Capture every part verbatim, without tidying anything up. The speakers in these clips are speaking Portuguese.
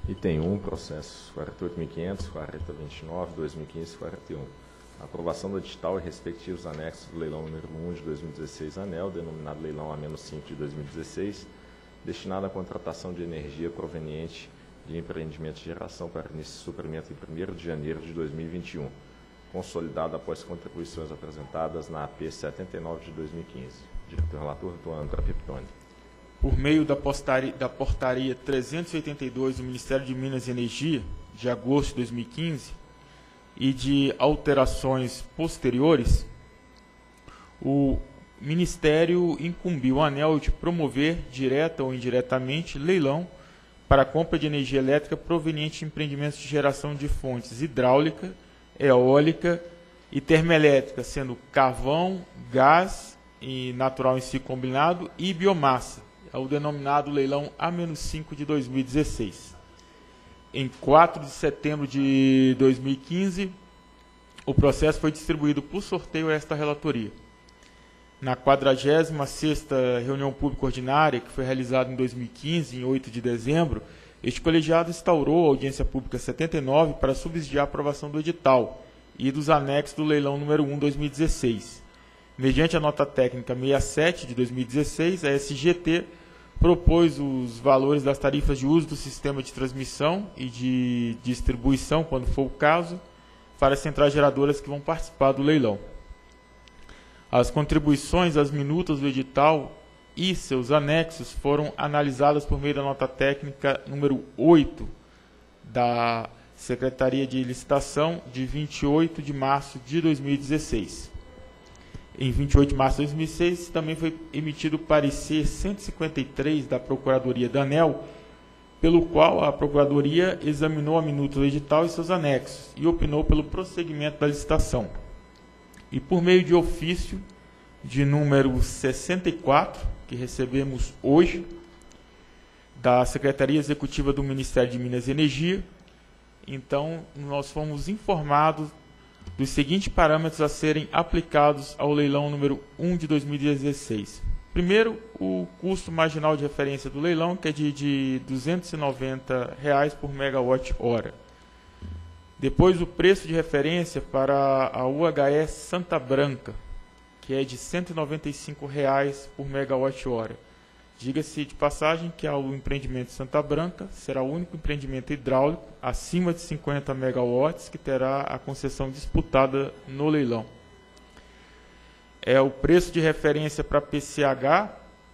Item um, processo quarenta e oito mil e quinhentos, quarenta e vinte e nove, dois mil e quinze, quarenta e um. Aprovação do edital e respectivos anexos do leilão número um de dois mil e dezesseis ANEEL, denominado leilão A cinco de dois mil e dezesseis, destinado à contratação de energia proveniente de empreendimentos de geração para início de suprimento em primeiro de janeiro de dois mil e vinte e um, consolidado após contribuições apresentadas na A P setenta e nove de dois mil e quinze. Diretor-relator, doutor André Piptoni. Por meio da, postaria, da portaria trezentos e oitenta e dois do Ministério de Minas e Energia, de agosto de dois mil e quinze, e de alterações posteriores, o Ministério incumbiu o ANEEL de promover, direta ou indiretamente, leilão para a compra de energia elétrica proveniente de empreendimentos de geração de fontes hidráulica, eólica e termoelétrica, sendo carvão, gás e natural em si combinado e biomassa, é o denominado leilão A cinco de dois mil e dezesseis. Em quatro de setembro de dois mil e quinze, o processo foi distribuído por sorteio a esta relatoria. Na quadragésima sexta reunião pública ordinária, que foi realizada em dois mil e quinze, em oito de dezembro, este colegiado instaurou a audiência pública setenta e nove para subsidiar a aprovação do edital e dos anexos do leilão número um de dois mil e dezesseis. Mediante a nota técnica sessenta e sete de dois mil e dezesseis, a S G T propôs os valores das tarifas de uso do sistema de transmissão e de distribuição, quando for o caso, para as centrais geradoras que vão participar do leilão. As contribuições às minutas do edital e seus anexos foram analisadas por meio da nota técnica número oito da Secretaria de Licitação de vinte e oito de março de dois mil e dezesseis. Em vinte e oito de março de dois mil e seis, também foi emitido o parecer cento e cinquenta e três da Procuradoria da ANEEL, pelo qual a Procuradoria examinou a minuta do edital e seus anexos e opinou pelo prosseguimento da licitação. E por meio de ofício de número sessenta e quatro, que recebemos hoje, da Secretaria Executiva do Ministério de Minas e Energia, então nós fomos informados dos seguintes parâmetros a serem aplicados ao leilão número um de dois mil e dezesseis. Primeiro, o custo marginal de referência do leilão, que é de, de duzentos e noventa reais por megawatt-hora. Depois, o preço de referência para a U H S Santa Branca, que é de cento e noventa e cinco reais por megawatt-hora. Diga-se de passagem que o empreendimento Santa Branca será o único empreendimento hidráulico acima de cinquenta megawatts que terá a concessão disputada no leilão. É o preço de referência para P C H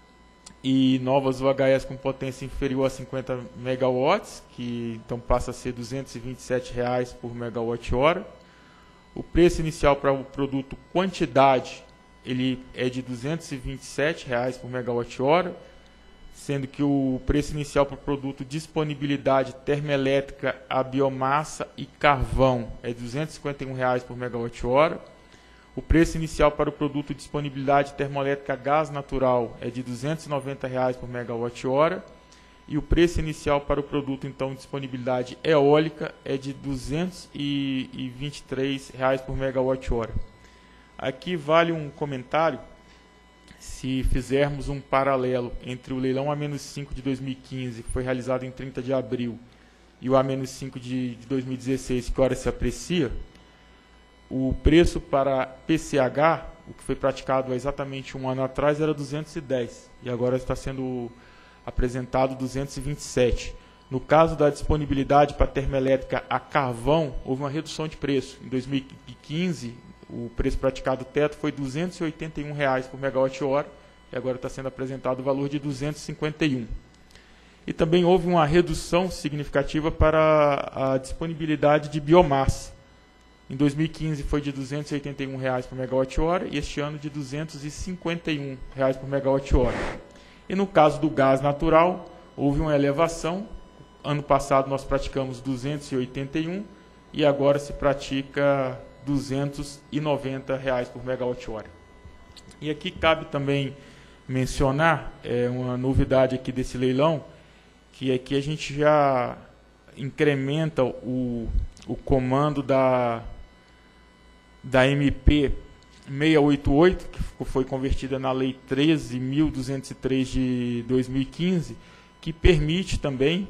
e novas U H S com potência inferior a cinquenta megawatts, que então passa a ser duzentos e vinte e sete reais por megawatt-hora. O preço inicial para o produto quantidade ele é de duzentos e vinte e sete reais por megawatt-hora, sendo que o preço inicial para o produto disponibilidade termoelétrica a biomassa e carvão é de duzentos e cinquenta e um reais por megawatt-hora. O preço inicial para o produto disponibilidade termoelétrica a gás natural é de duzentos e noventa reais por megawatt-hora. E o preço inicial para o produto então disponibilidade eólica é de duzentos e vinte e três reais por megawatt-hora. Aqui vale um comentário. Se fizermos um paralelo entre o leilão A cinco de dois mil e quinze, que foi realizado em trinta de abril, e o A cinco de dois mil e dezesseis, que ora se aprecia, o preço para P C H, o que foi praticado há exatamente um ano atrás, era duzentos e dez, e agora está sendo apresentado duzentos e vinte e sete. No caso da disponibilidade para termoelétrica a carvão, houve uma redução de preço. Em dois mil e quinze, o preço praticado teto foi duzentos e oitenta e um reais por megawatt-hora, e agora está sendo apresentado o valor de duzentos e cinquenta e um. E também houve uma redução significativa para a disponibilidade de biomassa. Em dois mil e quinze foi de duzentos e oitenta e um reais por megawatt-hora e este ano de duzentos e cinquenta e um reais por megawatt-hora. E no caso do gás natural, houve uma elevação. Ano passado nós praticamos duzentos e oitenta e um e agora se pratica duzentos e noventa reais por megawatt-hora. E aqui cabe também mencionar é, uma novidade aqui desse leilão, que é que a gente já incrementa o, o comando da, da M P seiscentos e oitenta e oito, que foi convertida na Lei treze mil duzentos e três de dois mil e quinze, que permite também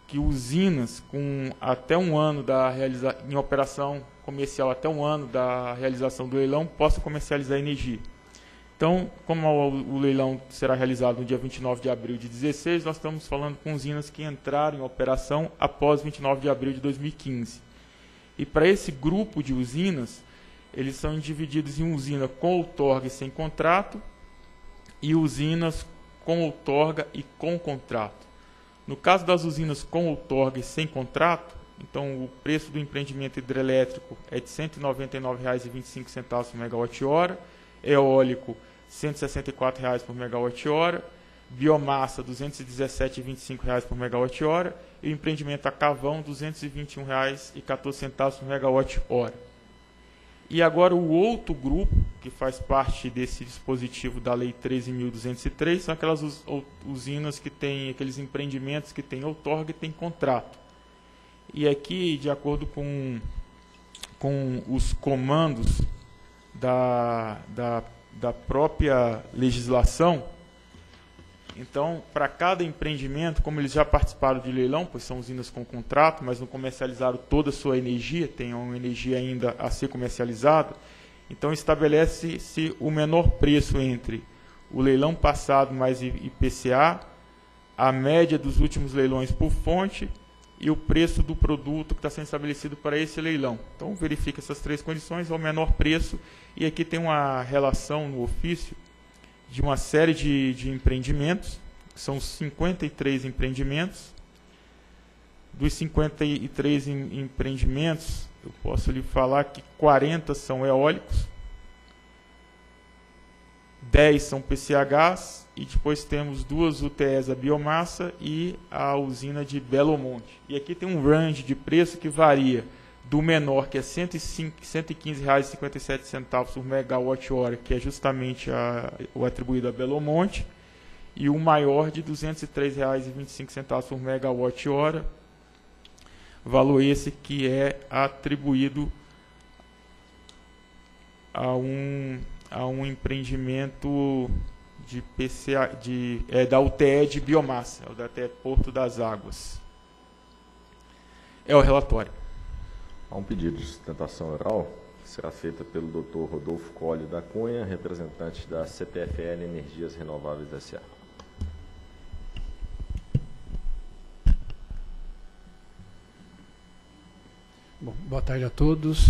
que usinas com até um ano da realiza em operação comercial, até um ano da realização do leilão, possam comercializar energia. Então, como o, o leilão será realizado no dia vinte e nove de abril de dezesseis, nós estamos falando com usinas que entraram em operação após vinte e nove de abril de dois mil e quinze. E para esse grupo de usinas, eles são divididos em usina com outorga e sem contrato e usinas com outorga e com contrato. No caso das usinas com outorga e sem contrato, então o preço do empreendimento hidrelétrico é de cento e noventa e nove reais e vinte e cinco centavos por megawatt-hora, eólico cento e sessenta e quatro reais por megawatt-hora, biomassa duzentos e dezessete reais e vinte e cinco centavos por megawatt-hora e o empreendimento a carvão duzentos e vinte e um reais e quatorze centavos por megawatt-hora. E agora o outro grupo, que faz parte desse dispositivo da Lei treze mil duzentos e três, são aquelas usinas que têm, aqueles empreendimentos que têm outorga e têm contrato. E aqui, de acordo com, com os comandos da, da, da própria legislação, então, para cada empreendimento, como eles já participaram de leilão, pois são usinas com contrato, mas não comercializaram toda a sua energia, tem uma energia ainda a ser comercializada, então estabelece-se o menor preço entre o leilão passado mais I P C A, a média dos últimos leilões por fonte e o preço do produto que está sendo estabelecido para esse leilão. Então, verifica essas três condições, é o menor preço, e aqui tem uma relação no ofício de uma série de, de empreendimentos, que são cinquenta e três empreendimentos. Dos cinquenta e três em, empreendimentos, eu posso lhe falar que quarenta são eólicos, dez são P C Hs, e depois temos duas U T Es a biomassa e a usina de Belo Monte. E aqui tem um range de preço que varia do menor, que é cento e quinze reais e cinquenta e sete centavos por megawatt-hora, que é justamente a, o atribuído a Belo Monte, e o maior de duzentos e três reais e vinte e cinco centavos por megawatt-hora, valor esse que é atribuído a um, a um empreendimento de P C A, de, é, da U T E de biomassa, é o da U T E Porto das Águas. É o relatório. Há um pedido de sustentação oral que será feita pelo doutor Rodolfo Colli da Cunha, representante da C P F L Energias Renováveis S A. Bom, boa tarde a todos.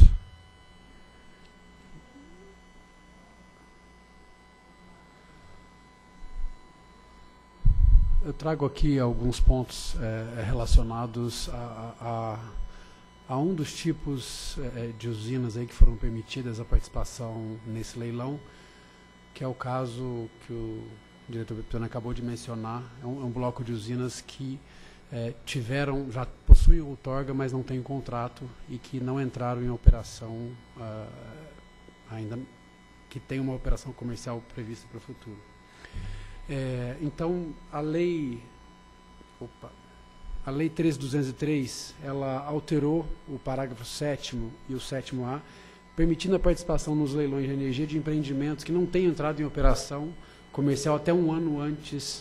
Eu trago aqui alguns pontos é, relacionados a, a a um dos tipos eh, de usinas aí que foram permitidas a participação nesse leilão, que é o caso que o diretor Pepitone acabou de mencionar. É um, é um bloco de usinas que eh, tiveram, já possuem outorga, mas não têm contrato e que não entraram em operação, ah, ainda que tem uma operação comercial prevista para o futuro. É, então, a lei... Opa, A Lei treze mil duzentos e três, ela alterou o parágrafo sétimo e o sétimo A, permitindo a participação nos leilões de energia de empreendimentos que não têm entrado em operação comercial até um ano antes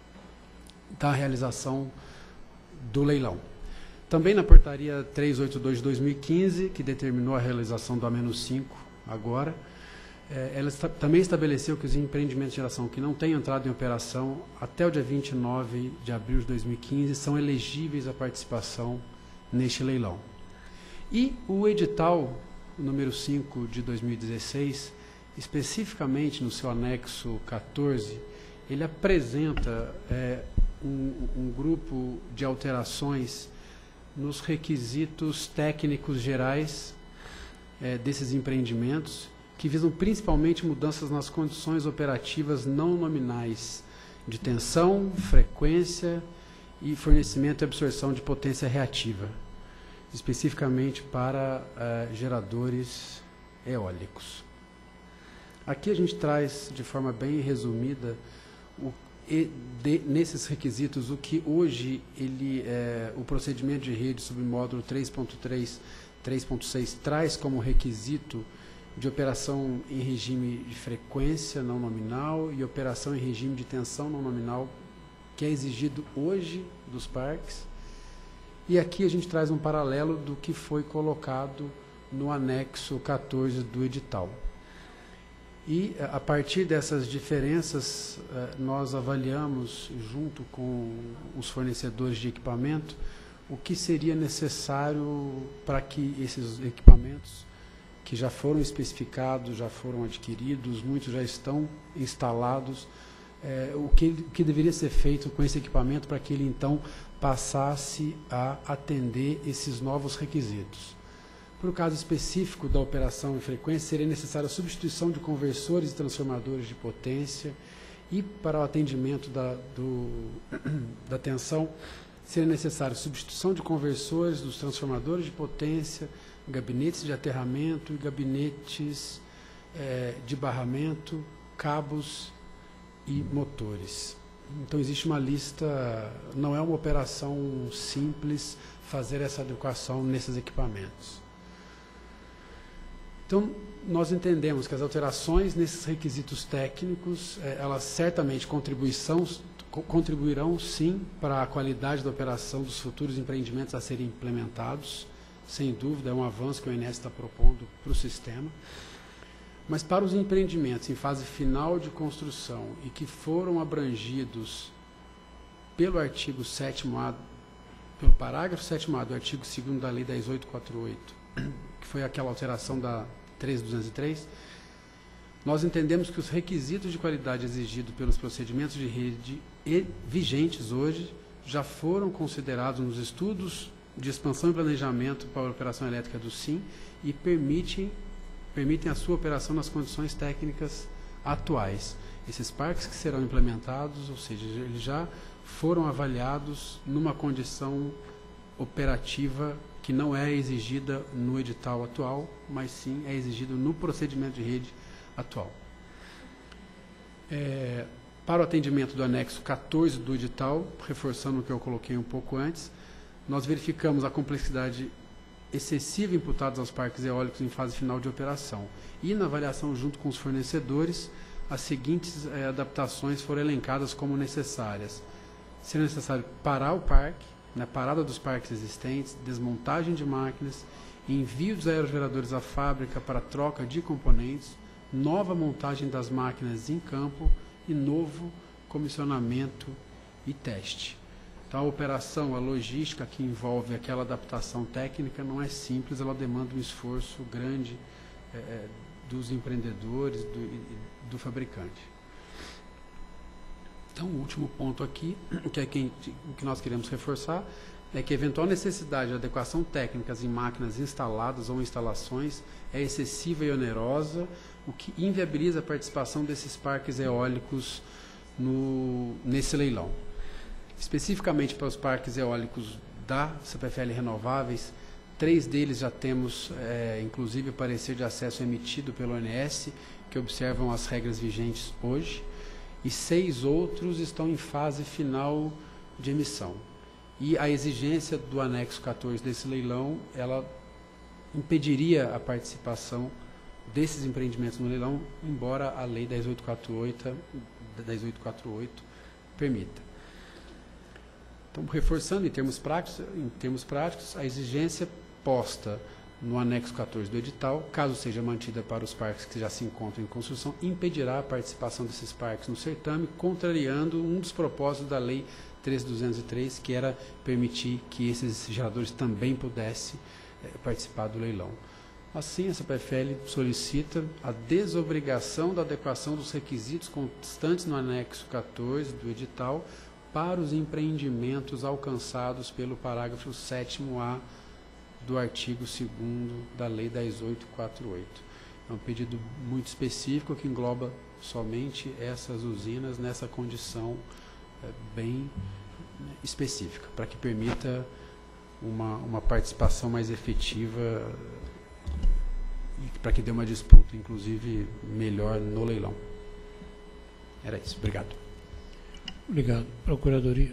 da realização do leilão. Também na portaria trezentos e oitenta e dois de dois mil e quinze, que determinou a realização do A menos cinco agora, ela está, também estabeleceu que os empreendimentos de geração que não têm entrado em operação até o dia vinte e nove de abril de dois mil e quinze são elegíveis à participação neste leilão. E o edital número cinco de dois mil e dezesseis, especificamente no seu anexo quatorze, ele apresenta é, um, um grupo de alterações nos requisitos técnicos gerais é, desses empreendimentos, que visam principalmente mudanças nas condições operativas não nominais de tensão, frequência e fornecimento e absorção de potência reativa, especificamente para uh, geradores eólicos. Aqui a gente traz de forma bem resumida o, e, de, nesses requisitos o que hoje ele, é, o procedimento de rede submódulo três ponto três, três ponto seis traz como requisito de operação em regime de frequência não nominal e operação em regime de tensão não nominal, que é exigido hoje dos parques, E aqui a gente traz um paralelo do que foi colocado no anexo quatorze do edital. E, a partir dessas diferenças, nós avaliamos, junto com os fornecedores de equipamento, o que seria necessário para que esses equipamentos, que já foram especificados, já foram adquiridos, muitos já estão instalados, é, o, que, o que deveria ser feito com esse equipamento para que ele, então, passasse a atender esses novos requisitos. Para o caso específico da operação em frequência, seria necessária a substituição de conversores e transformadores de potência, e para o atendimento da, do, da tensão, seria necessária a substituição de conversores dos transformadores de potência, gabinetes de aterramento e gabinetes é, de barramento, cabos e motores. Então existe uma lista, não é uma operação simples fazer essa adequação nesses equipamentos. Então, nós entendemos que as alterações nesses requisitos técnicos, eh, elas certamente contribuição, co contribuirão, sim, para a qualidade da operação dos futuros empreendimentos a serem implementados. Sem dúvida, é um avanço que o I N E S está propondo para o sistema. Mas para os empreendimentos em fase final de construção e que foram abrangidos pelo artigo sétimo A, pelo parágrafo sétimo A do artigo segundo da Lei dez mil oitocentos e quarenta e oito, que foi aquela alteração da treze mil duzentos e três, nós entendemos que os requisitos de qualidade exigidos pelos procedimentos de rede e vigentes hoje já foram considerados nos estudos de expansão e planejamento para a operação elétrica do SIM e permitem, permitem a sua operação nas condições técnicas atuais. Esses parques que serão implementados, ou seja, eles já foram avaliados numa condição operativa que não é exigida no edital atual, mas sim é exigido no procedimento de rede atual. É, para o atendimento do anexo quatorze do edital, reforçando o que eu coloquei um pouco antes, nós verificamos a complexidade excessiva imputada aos parques eólicos em fase final de operação. E na avaliação junto com os fornecedores, as seguintes é, adaptações foram elencadas como necessárias. Seria necessário parar o parque, na parada dos parques existentes, desmontagem de máquinas, envio dos aerogeradores à fábrica para troca de componentes, nova montagem das máquinas em campo e novo comissionamento e teste. Então, a operação, a logística que envolve aquela adaptação técnica não é simples, ela demanda um esforço grande é, dos empreendedores do, e do fabricante. Então, o último ponto aqui, que é que, que nós queremos reforçar, é que a eventual necessidade de adequação técnicas em máquinas instaladas ou instalações é excessiva e onerosa, o que inviabiliza a participação desses parques eólicos no, nesse leilão. Especificamente para os parques eólicos da C P F L Renováveis, três deles já temos, é, inclusive, parecer de acesso emitido pelo O N S, que observam as regras vigentes hoje, e seis outros estão em fase final de emissão. E a exigência do anexo quatorze desse leilão, ela impediria a participação desses empreendimentos no leilão, embora a Lei dez mil oitocentos e quarenta e oito permita. Então, reforçando em termos práticos, em termos práticos, a exigência posta no anexo quatorze do edital, caso seja mantida para os parques que já se encontram em construção, impedirá a participação desses parques no certame, contrariando um dos propósitos da Lei treze mil duzentos e três, que era permitir que esses geradores também pudessem é, participar do leilão. Assim, a C P F L solicita a desobrigação da adequação dos requisitos constantes no anexo quatorze do edital para os empreendimentos alcançados pelo parágrafo sétimo A do artigo segundo da Lei dez mil oitocentos e quarenta e oito. É um pedido muito específico que engloba somente essas usinas nessa condição é, bem específica, para que permita uma, uma participação mais efetiva e para que dê uma disputa, inclusive, melhor no leilão. Era isso. Obrigado. Obrigado. Procuradoria.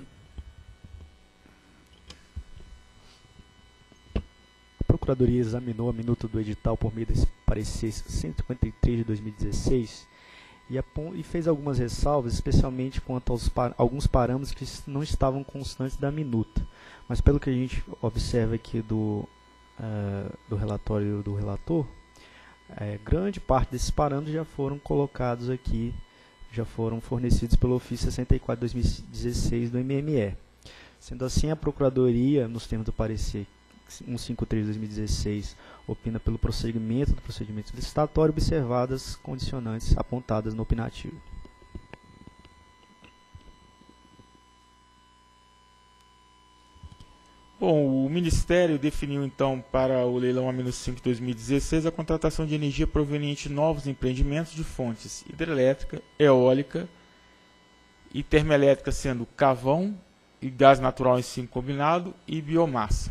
A Procuradoria examinou a minuta do edital por meio desse parecer cento e cinquenta e três de dois mil e dezesseis e, e fez algumas ressalvas, especialmente quanto aos par, alguns parâmetros que não estavam constantes da minuta. Mas pelo que a gente observa aqui do, uh, do relatório do relator, é, grande parte desses parâmetros já foram colocados aqui, já foram fornecidos pelo ofício sessenta e quatro de dois mil e dezesseis do M M E. Sendo assim, a Procuradoria, nos termos do parecer cento e cinquenta e três de dois mil e dezesseis, opina pelo prosseguimento do procedimento licitatório, observadas as condicionantes apontadas no opinativo. Bom, o Ministério definiu então para o leilão A cinco de dois mil e dezesseis a contratação de energia proveniente de novos empreendimentos de fontes hidrelétrica, eólica e termoelétrica, sendo carvão e gás natural em ciclo combinado e biomassa.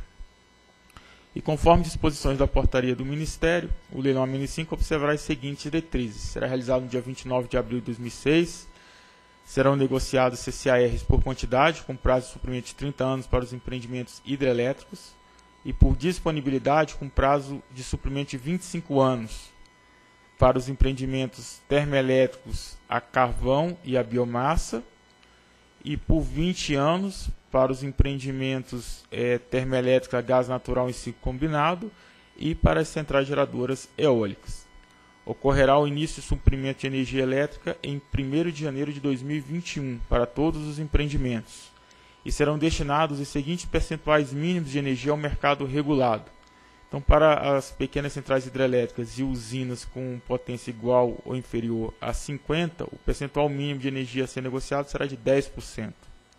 E conforme disposições da portaria do Ministério, o leilão A cinco observará as seguintes diretrizes. Será realizado no dia vinte e nove de abril de dois mil e seis. Serão negociados C C A Rs por quantidade, com prazo de suprimento de trinta anos para os empreendimentos hidrelétricos e por disponibilidade, com prazo de suprimento de vinte e cinco anos para os empreendimentos termoelétricos a carvão e a biomassa e por vinte anos para os empreendimentos é, termoelétricos a gás natural em ciclo combinado e para as centrais geradoras eólicas. Ocorrerá o início de suprimento de energia elétrica em primeiro de janeiro de dois mil e vinte e um para todos os empreendimentos e serão destinados os seguintes percentuais mínimos de energia ao mercado regulado. Então, para as pequenas centrais hidrelétricas e usinas com potência igual ou inferior a cinquenta, o percentual mínimo de energia a ser negociado será de dez por cento.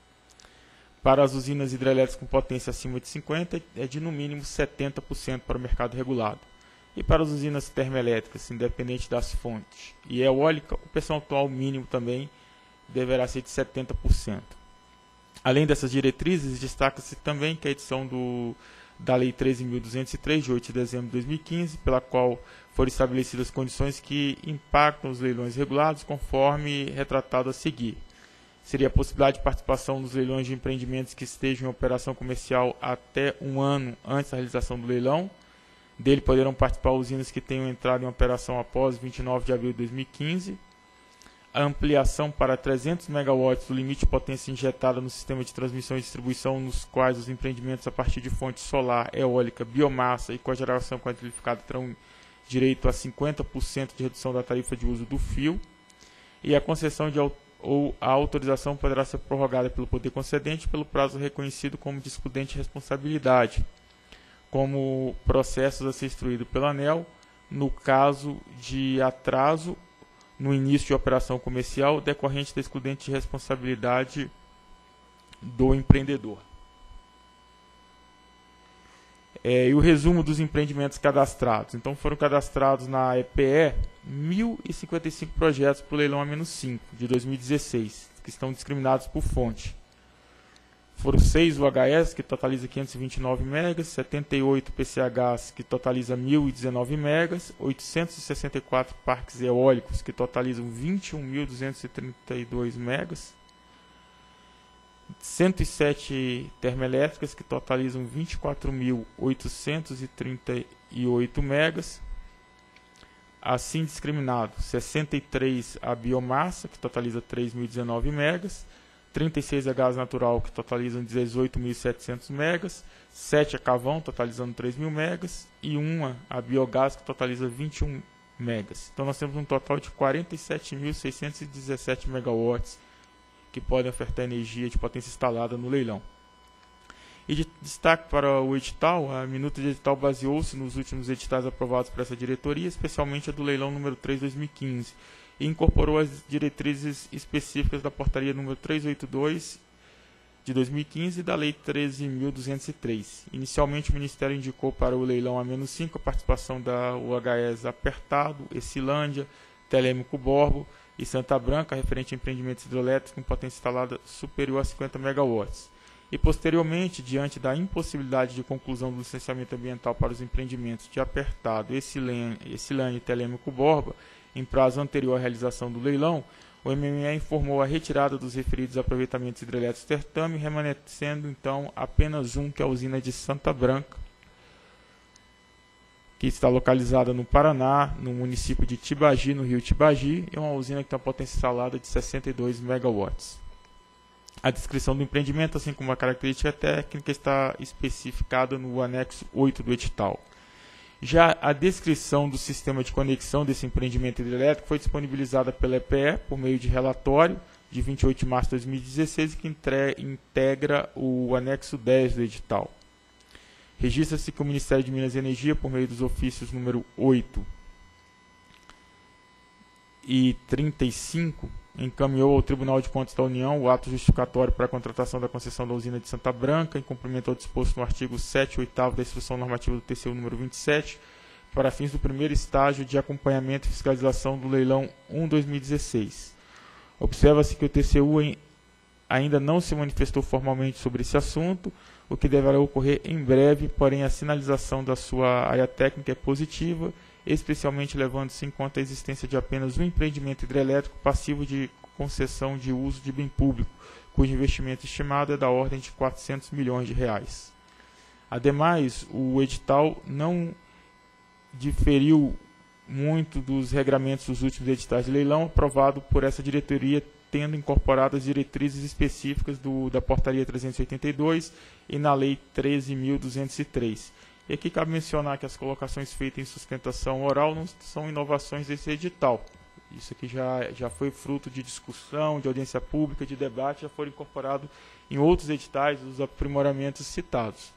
Para as usinas hidrelétricas com potência acima de cinquenta, é de no mínimo setenta por cento para o mercado regulado. E para as usinas termoelétricas, independente das fontes, e eólica, o percentual mínimo também deverá ser de setenta por cento. Além dessas diretrizes, destaca-se também que a edição do, da Lei treze mil duzentos e três, de oito de dezembro de dois mil e quinze, pela qual foram estabelecidas condições que impactam os leilões regulados, conforme retratado a seguir. Seria a possibilidade de participação nos leilões de empreendimentos que estejam em operação comercial até um ano antes da realização do leilão. Dele poderão participar usinas que tenham entrado em operação após vinte e nove de abril de dois mil e quinze. A ampliação para trezentos megawatts do limite de potência injetada no sistema de transmissão e distribuição, nos quais os empreendimentos a partir de fonte solar, eólica, biomassa e cogeração quantificada terão direito a cinquenta por cento de redução da tarifa de uso do fio. E a concessão de ou a autorização poderá ser prorrogada pelo poder concedente pelo prazo reconhecido como de excludente responsabilidade, como processos a ser instruído pela ANEEL, no caso de atraso no início de operação comercial decorrente da excludente de responsabilidade do empreendedor. É, e o resumo dos empreendimentos cadastrados. Então, foram cadastrados na E P E mil e cinquenta e cinco projetos para o leilão A cinco de dois mil e dezesseis, que estão discriminados por fonte. Foram seis U H S, que totaliza quinhentos e vinte e nove megas, setenta e oito P C Hs, que totaliza mil e dezenove megas, oitocentos e sessenta e quatro parques eólicos, que totalizam vinte e um mil duzentos e trinta e dois megas, cento e sete termoelétricas, que totalizam vinte e quatro mil oitocentos e trinta e oito megas, assim discriminado, sessenta e três a biomassa, que totaliza três mil e dezenove megas, trinta e seis a gás natural, que totalizam dezoito mil e setecentos megas, sete a carvão, totalizando três mil megas, e uma a biogás, que totaliza vinte e um megas. Então nós temos um total de quarenta e sete mil seiscentos e dezessete megawatts que podem ofertar energia de potência instalada no leilão. E de destaque para o edital, a minuta de edital baseou-se nos últimos editais aprovados por essa diretoria, especialmente a do leilão número três de dois mil e quinze, e incorporou as diretrizes específicas da portaria número trezentos e oitenta e dois de dois mil e quinze e da Lei treze mil duzentos e três. Inicialmente, o Ministério indicou para o leilão A cinco a participação da U H S Apertado, Exilândia, Telêmico Borbo e Santa Branca, referente a empreendimentos hidrelétricos com potência instalada superior a cinquenta megawatts. E, posteriormente, diante da impossibilidade de conclusão do licenciamento ambiental para os empreendimentos de Apertado, Exilândia e Telêmico Borba, em prazo anterior à realização do leilão, o M M E informou a retirada dos referidos aproveitamentos hidrelétricos Tertame, remanescendo então apenas um, que é a usina de Santa Branca, que está localizada no Paraná, no município de Tibagi, no rio Tibagi, e é uma usina que tem uma potência instalada de sessenta e dois megawatts. A descrição do empreendimento, assim como a característica técnica, está especificada no anexo oito do edital. Já a descrição do sistema de conexão desse empreendimento hidrelétrico foi disponibilizada pela E P E por meio de relatório de vinte e oito de março de dois mil e dezesseis, que integra o anexo dez do edital. Registra-se que o Ministério de Minas e Energia, por meio dos ofícios número oito e trinta e cinco, encaminhou ao Tribunal de Contas da União o ato justificatório para a contratação da concessão da usina de Santa Branca, em cumprimento ao disposto no artigo sete e oito da Instrução Normativa do T C U número vinte e sete, para fins do primeiro estágio de acompanhamento e fiscalização do leilão um barra dois mil e dezesseis. Observa-se que o T C U ainda não se manifestou formalmente sobre esse assunto, o que deverá ocorrer em breve, porém a sinalização da sua área técnica é positiva, especialmente levando-se em conta a existência de apenas um empreendimento hidrelétrico passivo de concessão de uso de bem público, cujo investimento estimado é da ordem de quatrocentos milhões de reais. Ademais, o edital não diferiu muito dos regramentos dos últimos editais de leilão aprovado por essa diretoria, tendo incorporado as diretrizes específicas do, da Portaria trezentos e oitenta e dois e na Lei treze mil duzentos e três. E aqui cabe mencionar que as colocações feitas em sustentação oral não são inovações desse edital. Isso aqui já, já foi fruto de discussão, de audiência pública, de debate, já foram incorporados em outros editais os aprimoramentos citados.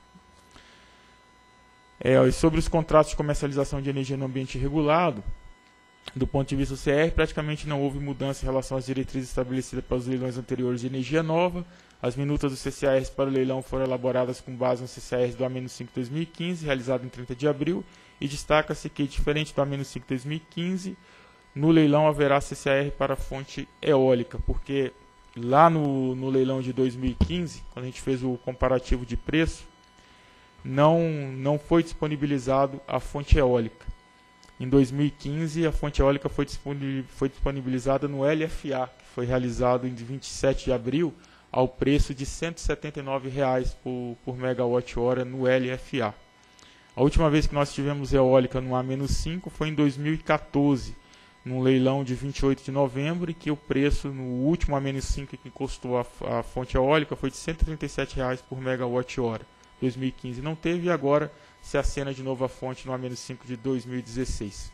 É, e sobre os contratos de comercialização de energia no ambiente regulado, do ponto de vista do C R, praticamente não houve mudança em relação às diretrizes estabelecidas para os leilões anteriores de energia nova. As minutas dos C C A Rs para o leilão foram elaboradas com base no C C A Rs do A cinco de dois mil e quinze, realizado em trinta de abril, e destaca-se que, diferente do A cinco de dois mil e quinze, no leilão haverá C C A R para fonte eólica, porque lá no, no leilão de dois mil e quinze, quando a gente fez o comparativo de preço, não, não foi disponibilizado a fonte eólica. Em dois mil e quinze, a fonte eólica foi disponibilizada no L F A, que foi realizado em vinte e sete de abril, ao preço de cento e setenta e nove reais por, por megawatt-hora no L F A. A última vez que nós tivemos eólica no A cinco foi em dois mil e quatorze, num leilão de vinte e oito de novembro, e que o preço no último A cinco que custou a, a fonte eólica foi de cento e trinta e sete reais por megawatt-hora. dois mil e quinze não teve, e agora se acena de novo a fonte no A cinco de dois mil e dezesseis.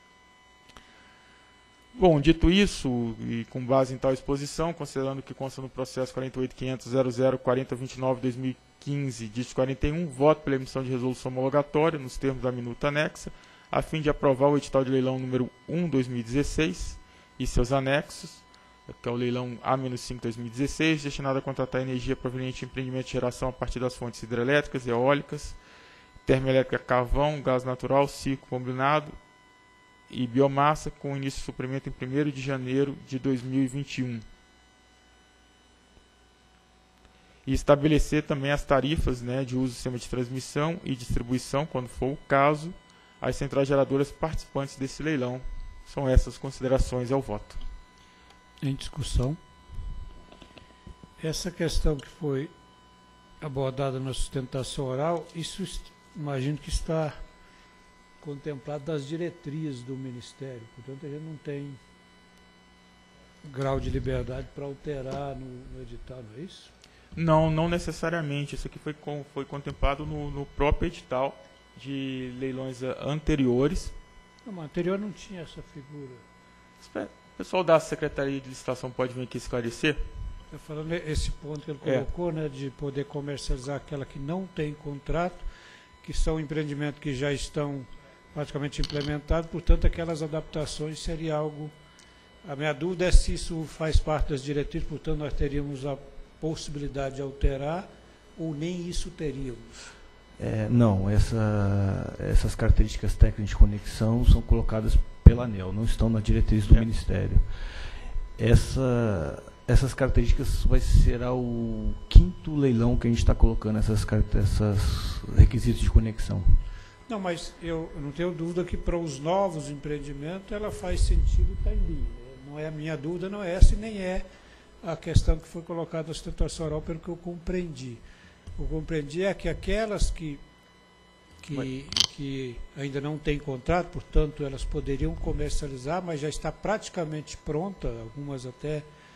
Bom, dito isso, e com base em tal exposição, considerando que consta no processo quarenta e oito ponto quinhentos ponto zero zero ponto quarenta ponto vinte e nove ponto dois mil e quinze, dígito quarenta e um, voto pela emissão de resolução homologatória, nos termos da minuta anexa, a fim de aprovar o edital de leilão número um barra dois mil e dezesseis e seus anexos, que é o leilão A cinco dois mil e dezesseis, destinado a contratar energia proveniente de empreendimento de geração a partir das fontes hidrelétricas, eólicas, termoelétrica carvão, gás natural, ciclo combinado e biomassa, com início de suprimento em primeiro de janeiro de dois mil e vinte e um. E estabelecer também as tarifas, né, de uso do sistema de transmissão e distribuição, quando for o caso, às centrais geradoras participantes desse leilão. São essas considerações ao voto. Em discussão. Essa questão que foi abordada na sustentação oral, isso imagino que está contemplado nas diretrizes do Ministério. Portanto, a gente não tem grau de liberdade para alterar no, no edital, não é isso? Não, não necessariamente. Isso aqui foi, com, foi contemplado no, no próprio edital de leilões anteriores. Não, mas anterior não tinha essa figura. O pessoal da Secretaria de Licitação pode vir aqui esclarecer? Eu falando esse ponto que ele colocou, é. né, de poder comercializar aquela que não tem contrato, que são empreendimentos que já estão praticamente implementados, portanto, aquelas adaptações seria algo... A minha dúvida é se isso faz parte das diretrizes, portanto, nós teríamos a possibilidade de alterar ou nem isso teríamos. É, não, essa, essas características técnicas de conexão são colocadas pela ANEEL, não estão na diretriz do é. Ministério. Essa, essas características vai ser o quinto leilão que a gente está colocando essas, essas requisitos de conexão. Não, mas eu não tenho dúvida que para os novos empreendimentos ela faz sentido estar em linha. Não é a minha dúvida, não é essa, e nem é a questão que foi colocada na sustentação oral, pelo que eu compreendi. O que eu compreendi é que aquelas que, que, que ainda não têm contrato, portanto, elas poderiam comercializar, mas já está praticamente pronta, algumas até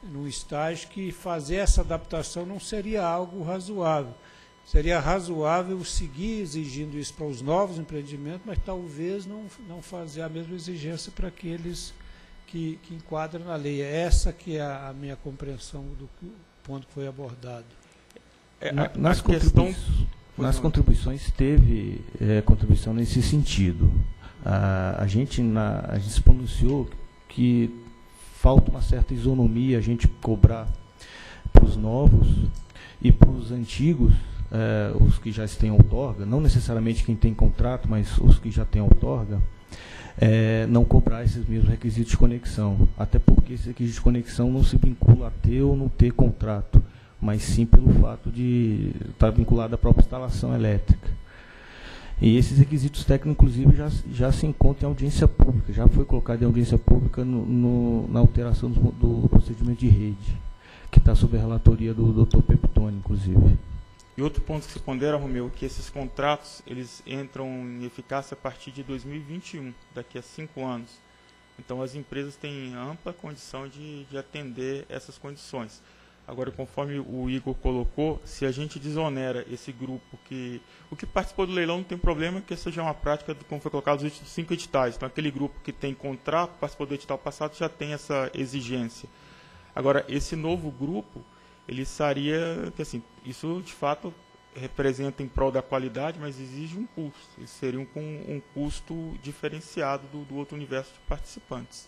num estágio que fazer essa adaptação não seria algo razoável. Seria razoável seguir exigindo isso para os novos empreendimentos, mas talvez não, não fazer a mesma exigência para aqueles que, que enquadram na lei. É essa que é a, a minha compreensão do que, ponto que foi abordado. É, na, nas, contribui nas contribuições teve é, contribuição nesse sentido. A, a, gente na, a gente se pronunciou que falta uma certa isonomia a gente cobrar para os novos e para os antigos, é, os que já têm outorga, não necessariamente quem tem contrato, mas os que já têm outorga, é, não cobrar esses mesmos requisitos de conexão. Até porque esse requisito de conexão não se vincula a ter ou não ter contrato, mas sim pelo fato de estar vinculado à própria instalação elétrica. E esses requisitos técnicos, inclusive, já, já se encontram em audiência pública, já foi colocado em audiência pública no, no, na alteração do, do procedimento de rede, que está sob a relatoria do doutor Peptoni, inclusive. E outro ponto que se pondera, Romeu, que esses contratos eles entram em eficácia a partir de dois mil e vinte e um, daqui a cinco anos. Então, as empresas têm ampla condição de, de atender essas condições. Agora, conforme o Igor colocou, se a gente desonera esse grupo que... O que participou do leilão não tem problema, que essa já é uma prática, como foi colocado nos últimos cinco editais. Então, aquele grupo que tem contrato, participou do edital passado, já tem essa exigência. Agora, esse novo grupo, ele estaria... que assim, isso, de fato, representa em prol da qualidade, mas exige um custo. Eles seriam com um custo diferenciado do, do outro universo de participantes.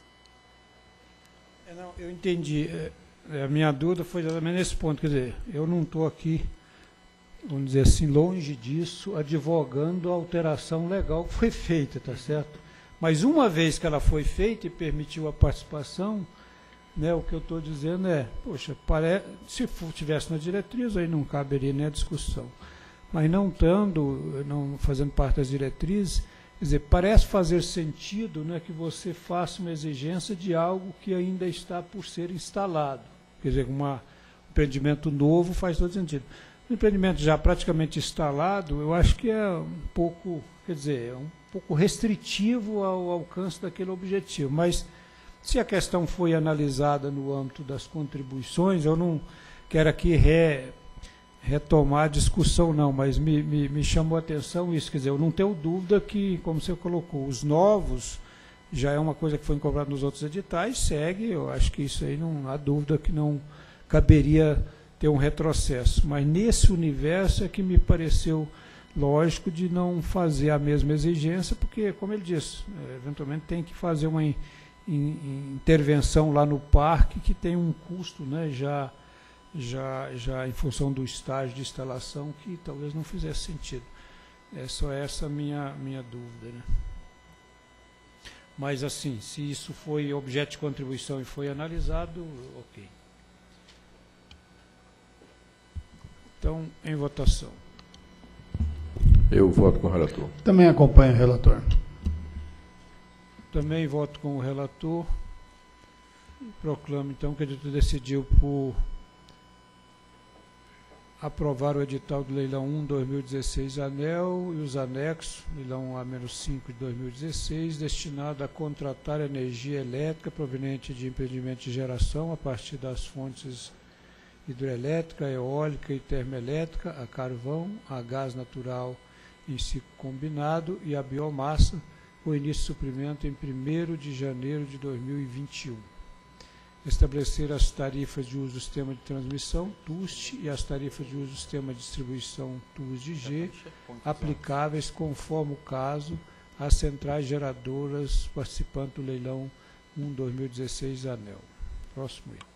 É, não, eu entendi. É, a minha dúvida foi exatamente nesse ponto. Quer dizer, eu não estou aqui, vamos dizer assim, longe disso, advogando a alteração legal que foi feita, tá certo? Mas uma vez que ela foi feita e permitiu a participação, né, o que eu estou dizendo é, poxa, pare... se tivesse na diretriz, aí não caberia nem a discussão. Mas não estando, não fazendo parte das diretrizes, quer dizer, parece fazer sentido, né, que você faça uma exigência de algo que ainda está por ser instalado. Quer dizer, uma, um empreendimento novo faz todo sentido. Um empreendimento já praticamente instalado, eu acho que é um pouco, quer dizer, é um pouco restritivo ao alcance daquele objetivo. Mas, se a questão foi analisada no âmbito das contribuições, eu não quero aqui re, retomar a discussão, não, mas me, me, me chamou a atenção isso. Quer dizer, eu não tenho dúvida que, como você colocou, os novos já é uma coisa que foi incorporada nos outros editais, segue, eu acho que isso aí não há dúvida que não caberia ter um retrocesso. Mas nesse universo é que me pareceu lógico de não fazer a mesma exigência, porque, como ele disse, eventualmente tem que fazer uma in, in, intervenção lá no parque que tem um custo, né, já, já, já em função do estágio de instalação que talvez não fizesse sentido. É só essa minha, minha dúvida, né? Mas, assim, se isso foi objeto de contribuição e foi analisado, ok. Então, em votação. Eu voto com o relator. Também acompanho o relator. Também voto com o relator. Proclamo, então, que a diretoria decidiu por aprovar o edital do leilão um dois mil e dezesseis ANEEL e os anexos, leilão A cinco de dois mil e dezesseis, destinado a contratar energia elétrica proveniente de empreendimento de geração a partir das fontes hidrelétrica, eólica e termoelétrica, a carvão, a gás natural em ciclo combinado e a biomassa, com início de suprimento em primeiro de janeiro de dois mil e vinte e um. Estabelecer as tarifas de uso do sistema de transmissão, T U S T, e as tarifas de uso do sistema de distribuição, T U S D-G, aplicáveis conforme o caso às centrais geradoras participantes do leilão um dois mil e dezesseis ANEEL. Próximo item.